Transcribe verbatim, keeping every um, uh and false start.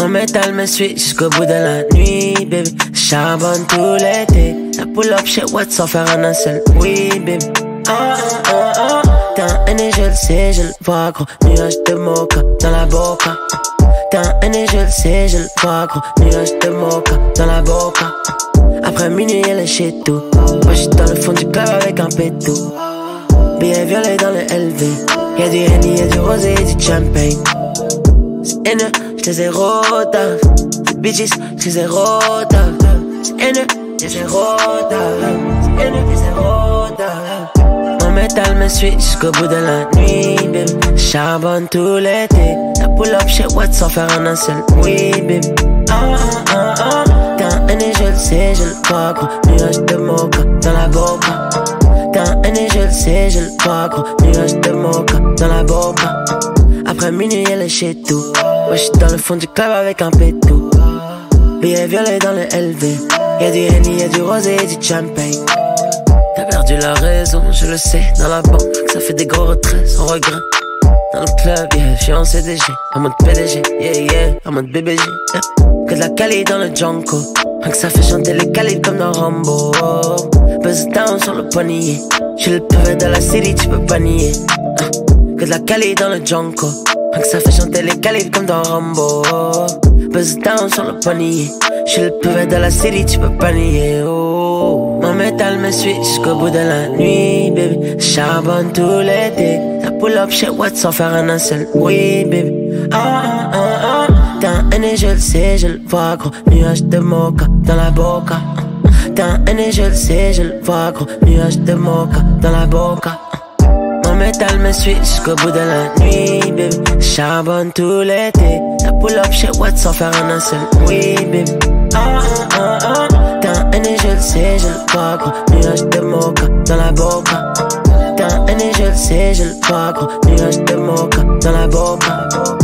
métal me suit jusqu'au bout de la nuit, baby. Charbonne tout l'été. Ça pull up chez Watt sans faire un seul. Oui, baby. Ah, ah, ah, ah. T'es un N et je le sais, je le vois, gros. Nuage de mocha dans la boca. T'es un N et je le sais, je le vois, gros. Nuage de mocha dans la boca. Après minuit, elle est chez tout. Moi, j'suis dans le fond du club avec un pétou. Billets violets dans le L V. Y'a du Henny, y'a du rosé et du champagne. C'est haineux, j'les ai rotave. C'est bitches, j'les ai rotave. C'est haineux, j'les ai rotave. C'est haineux, j'les ai rotave. Mon métal me suit jusqu'au bout de la nuit, baby. Charbonne tout l'été. Ça pull up chez Watt sans faire un seul. Oui, baby. Ah, ah, ah, ah. T'es un N et je le sais, je le vois, gros. Nuage de mocha dans la boca. T'es un N et je le sais, je le vois, gros. Nuage de mocha dans la boca. Après minuit, elle est chez tout. Moi, j'suis dans le fond du club avec un pétou. Billets violets dans le L V. Y'a du Henny, y'a du rosé et du champagne. T'as perdu la raison, je le sais. Dans la banque, ça fait des gros retraits sans regret. Dans le club, yeah, j'suis en C D G. En mode P D G, yeah, yeah. En mode B B G, yeah. Que de la Cali dans le Junko. Rien que ça fait chanter les Cali comme dans Rambo. Buzz down sur le poignet. J'suis le pavé de la city, tu peux pas nier. Que de la Cali dans le Junko. Rien que ça fait chanter les Cali comme dans Rambo. Buzz down sur le poignet. J'suis le pavé de la city, tu peux pas nier. Oh. Mon métal me suit jusqu'au bout de la nuit, baby. Charbonne tout l'été. Ça pull up chez Watt sans faire un seul. Oui, baby. Ah, ah, ah, ah. T'es un N et je le sais, je le vois, gros. Nuage de mocha dans la boca. T'es un N et je le sais, je le vois, gros. Nuage de mocha dans la boca. Mon métal me suit jusqu'au bout de la nuit, baby. Charbonne tout l'été. Ça pull up chez Watt sans faire un seul. Oui, baby. Ah, ah, ah, ah. T'es un N et je le sais, je le vois, gros. Nuage de mocha dans la boca. T'es un N et je le sais, je le vois, gros. Nuage de mocha dans la boca.